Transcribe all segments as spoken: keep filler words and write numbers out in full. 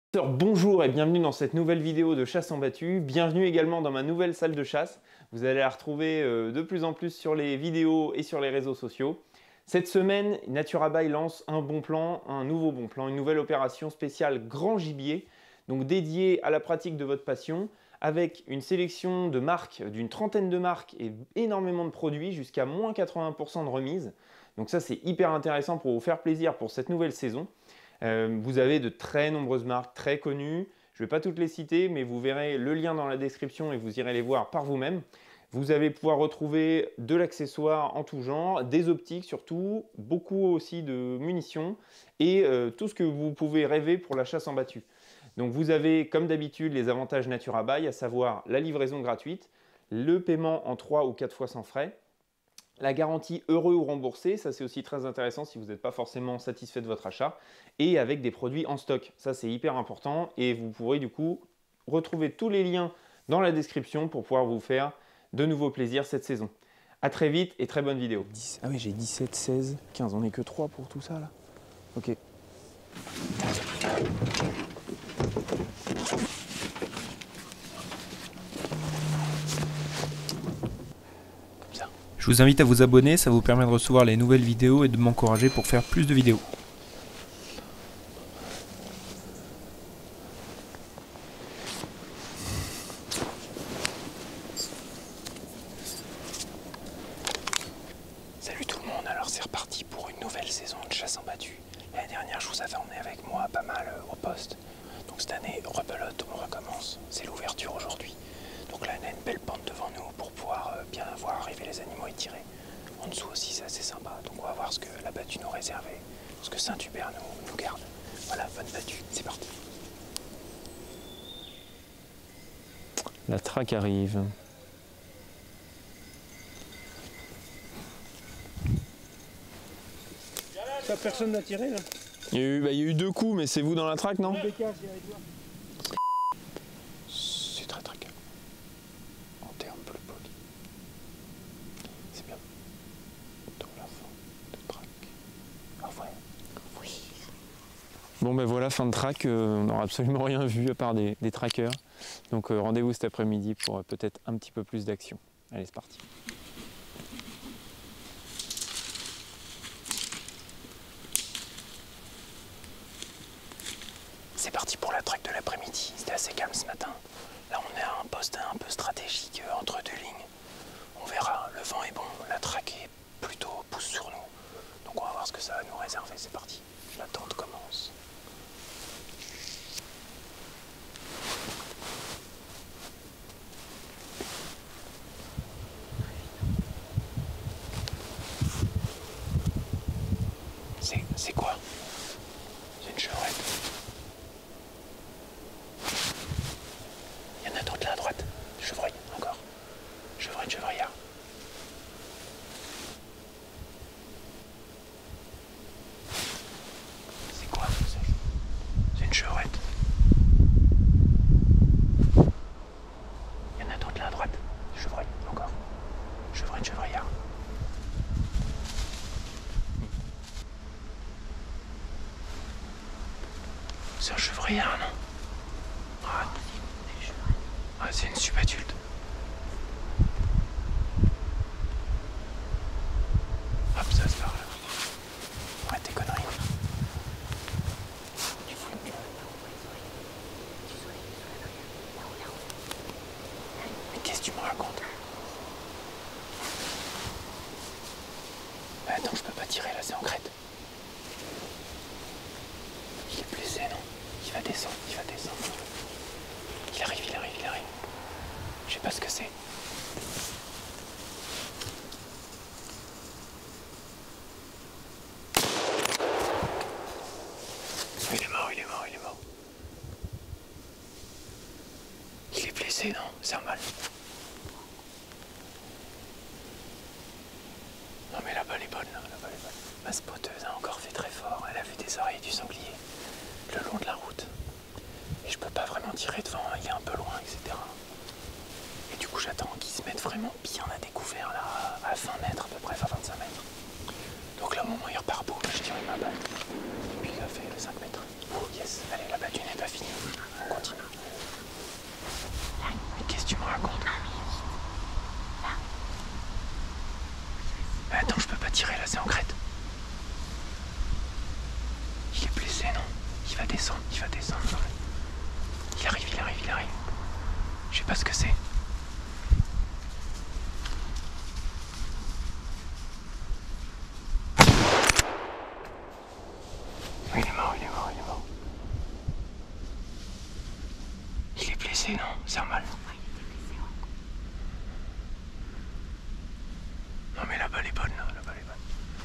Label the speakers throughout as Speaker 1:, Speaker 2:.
Speaker 1: Bonjour et bienvenue dans cette nouvelle vidéo de chasse en battue. Bienvenue également dans ma nouvelle salle de chasse. Vous allez la retrouver de plus en plus sur les vidéos et sur les réseaux sociaux. Cette semaine, NaturaBuy lance un bon plan, un nouveau bon plan, une nouvelle opération spéciale grand gibier, donc dédiée à la pratique de votre passion, avec une sélection de marques, d'une trentaine de marques et énormément de produits, jusqu'à moins quatre-vingts pour cent de remise. Donc ça, c'est hyper intéressant pour vous faire plaisir pour cette nouvelle saison. Euh, vous avez de très nombreuses marques très connues. Je ne vais pas toutes les citer, mais vous verrez le lien dans la description et vous irez les voir par vous-même. Vous allez pouvoir retrouver de l'accessoire en tout genre, des optiques surtout, beaucoup aussi de munitions et euh, tout ce que vous pouvez rêver pour la chasse en battue. Donc vous avez comme d'habitude les avantages NaturaBuy, à savoir la livraison gratuite, le paiement en trois ou quatre fois sans frais, la garantie heureux ou remboursé, ça c'est aussi très intéressant si vous n'êtes pas forcément satisfait de votre achat, et avec des produits en stock, ça c'est hyper important et vous pourrez du coup retrouver tous les liens dans la description pour pouvoir vous faire de nouveaux plaisirs cette saison. A très vite et très bonne vidéo.
Speaker 2: dix, ah oui, j'ai dix-sept, seize, quinze, on n'est que trois pour tout ça là. Ok.
Speaker 3: Je vous invite à vous abonner, ça vous permet de recevoir les nouvelles vidéos et de m'encourager pour faire plus de vidéos.
Speaker 2: Salut tout le monde, alors c'est reparti pour une nouvelle saison de chasse en battue. L'année dernière, je vous avais emmené avec moi pas mal au poste. Donc cette année, rebelote, on recommence. C'est l'ouverture aujourd'hui. Donc là, on a une belle pente devant nous pour pouvoir bien voir arriver les animaux et tirer. En dessous aussi, c'est assez sympa. Donc on va voir ce que la battue nous réservait, ce que Saint-Hubert nous, nous garde. Voilà, bonne battue, c'est parti.
Speaker 1: La traque arrive.
Speaker 4: Ça, personne n'a tiré là.
Speaker 1: Il y a eu, bah, il y a eu deux coups, mais c'est vous dans la traque, non?
Speaker 2: C'est très très calme. En termes plus polis. C'est bien. Dans la fin de traque. Ah ouais. Oui.
Speaker 1: Bon ben voilà, fin de track, euh, on n'aura absolument rien vu à part des, des trackers. Donc euh, rendez-vous cet après-midi pour euh, peut-être un petit peu plus d'action. Allez, c'est parti.
Speaker 2: C'est parti pour la traque de l'après-midi. C'était assez calme ce matin. Là on est à un poste un peu stratégique euh, entre deux lignes. On verra, le vent est bon, la traque est plutôt pousse sur nous. Donc on va voir ce que ça va nous réserver. C'est parti. L'attente commence. C'est quoi? C'est une chevrette. Il y en a d'autres là à droite. Chevreuil, encore. Chevreuil de chevriard. C'est quoi? C'est une chevrette. Il y en a d'autres là à droite. Chevreuil, encore. Chevreuil de chevriard. C'est un chevrillard, non? Ah, ah c'est une subadulte. Hop, ça se part là. Arrête tes conneries. Tu fous une gueule. Mais qu'est-ce que tu me racontes? Bah attends, je peux pas tirer là, c'est en crête. Il est blessé, non? Il va descendre, il va descendre. Il arrive, il arrive, il arrive. Je sais pas ce que c'est. Il est mort, il est mort, il est mort. Il est blessé, non? C'est un mal. Non mais la balle est bonne, là, la balle est bonne. Ma spoteuse a encore fait très fort. Elle a vu des oreilles du sanglier le long de la route. Et je peux pas vraiment tirer devant, il est un peu loin, et cetera. Et du coup j'attends qu'il se mette vraiment bien à découvert là, à vingt mètres à peu près, à vingt-cinq mètres. Donc là au moment où il repart beau, je tire ma balle. Et puis il a fait cinq mètres. Oh yes, allez, la battue n'est pas finie. Je sais pas ce que c'est. Il est mort, il est mort, il est mort. Il est blessé, non? C'est normal. Non mais la balle est bonne là, la balle est bonne.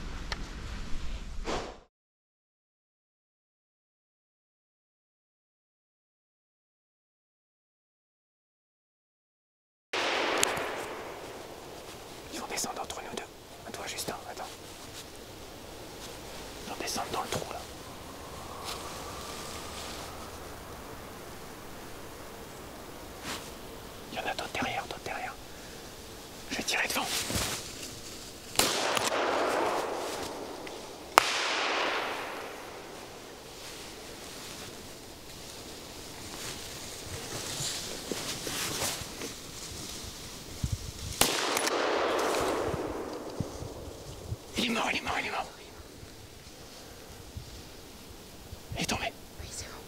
Speaker 2: Ils vont descendre entre nous deux. À toi Justin, attends. Ils vont descendre dans le trou là. Il y en a d'autres derrière, d'autres derrière. Je vais tirer devant. Il est mort, il est mort, il est mort. Il est tombé.
Speaker 5: Oui, c'est bon.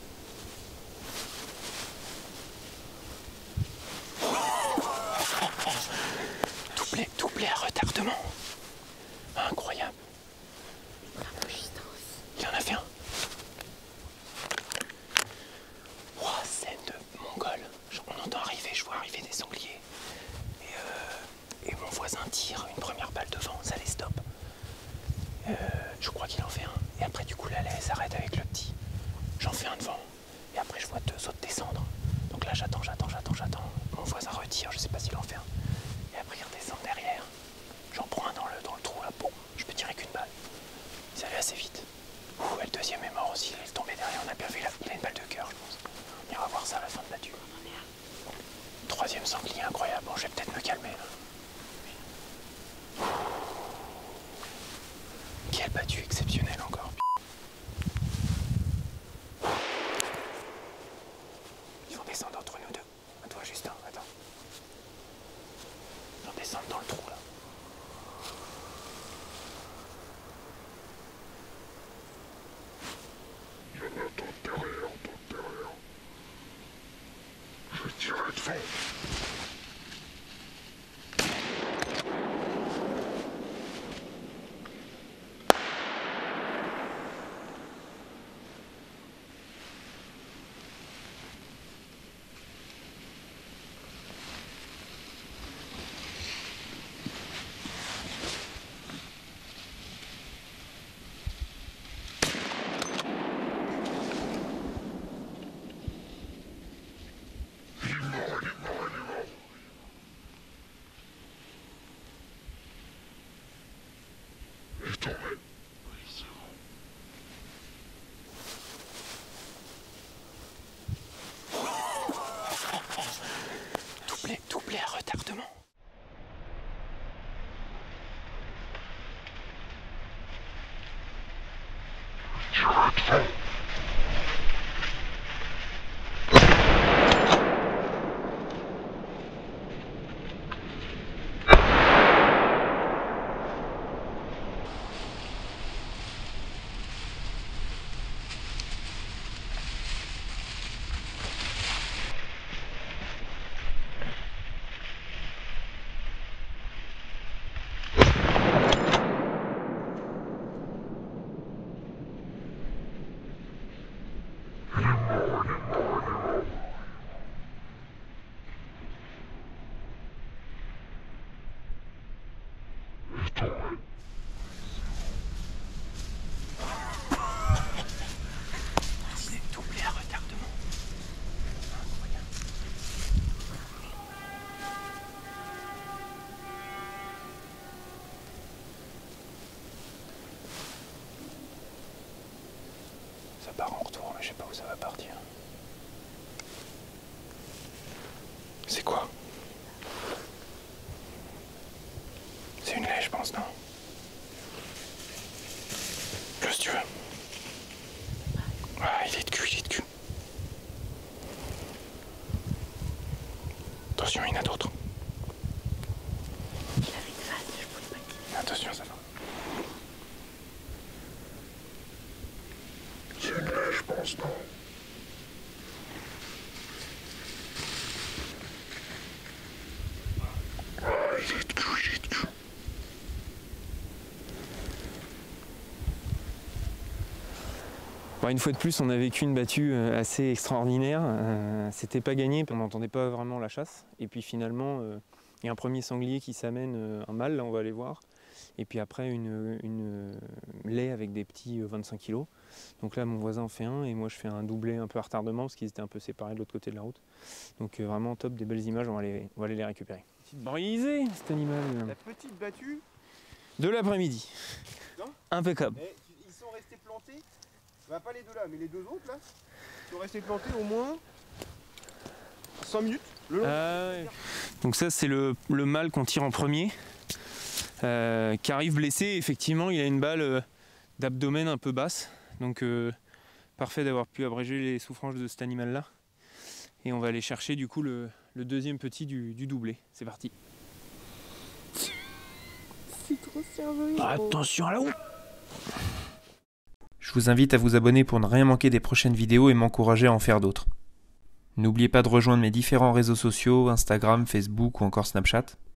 Speaker 2: Doublé, doublé à retardement. Incroyable.
Speaker 5: Bravo, Justin aussi.
Speaker 2: Il en a fait un. Ouah, scène de mongol. On entend arriver, je vois arriver des sangliers. Et, euh, et mon voisin tire une première balle devant, ça les stoppe. Euh, je crois qu'il en fait un. Et après, du coup, là, elle s'arrête avec le petit. J'en fais un devant. Et après, je vois deux autres descendre. Donc là, j'attends, j'attends, j'attends, j'attends. Mon voisin retire, je sais pas s'il en fait un. Et après, il redescend derrière. J'en prends un dans le, dans le trou là. Bon, je peux tirer qu'une balle. Ils allaient assez vite. Ouh, et le deuxième est mort aussi. Il est tombé derrière. On a bien vu, il a, il a une balle de cœur, je pense. On ira voir ça à la fin de la tue. Troisième sanglier incroyable. Bon, je vais peut-être me calmer là. Quelle battue exceptionnelle encore. Ils vont descendre entre nous deux. À toi Justin, attends. Ils vont descendre dans le trou là.
Speaker 6: Il y en a d'autres derrière, d'autres derrière. Je vais tirer devant.
Speaker 2: Doublé, doublé à retardement. Doublé à retardement. Incroyable. Ça part en retour, mais je sais pas où ça va partir. C'est quoi? C'est une lait, je pense, non? Qu'est-ce que tu veux? Ah, il est de cul, il est de cul. Attention, il y en a d'autres.
Speaker 5: Il avait une face, je pouvais pas le dire.
Speaker 2: Attention, ça va.
Speaker 6: C'est une lait, je pense, non?
Speaker 1: Bon, une fois de plus, on a vécu une battue assez extraordinaire. Euh, C'était pas gagné, on n'entendait pas vraiment la chasse. Et puis finalement, il euh, y a un premier sanglier qui s'amène, euh, un mâle, là on va aller voir. Et puis après, une, une lait avec des petits vingt-cinq kilos. Donc là, mon voisin en fait un et moi je fais un doublé un peu à retardement parce qu'ils étaient un peu séparés de l'autre côté de la route. Donc euh, vraiment top, des belles images, on va aller, on va aller les récupérer. Petite brisée, cet animal.
Speaker 7: La petite battue.
Speaker 1: De l'après-midi. Impeccable.
Speaker 7: Et ils sont restés plantés. Bah, pas les deux là, mais les deux autres là. Ils sont restés plantés au moins cinq minutes. Le long.
Speaker 1: Ah ouais. Donc ça, c'est le, le mâle qu'on tire en premier. Euh, qui arrive blessé, effectivement il a une balle euh, d'abdomen un peu basse, donc euh, parfait d'avoir pu abréger les souffrances de cet animal là, et on va aller chercher du coup le, le deuxième petit du, du doublé. C'est parti.
Speaker 5: C'est trop sérieux.
Speaker 1: Attention à la roue.
Speaker 3: Je vous invite à vous abonner pour ne rien manquer des prochaines vidéos et m'encourager à en faire d'autres. N'oubliez pas de rejoindre mes différents réseaux sociaux, Instagram, Facebook ou encore Snapchat.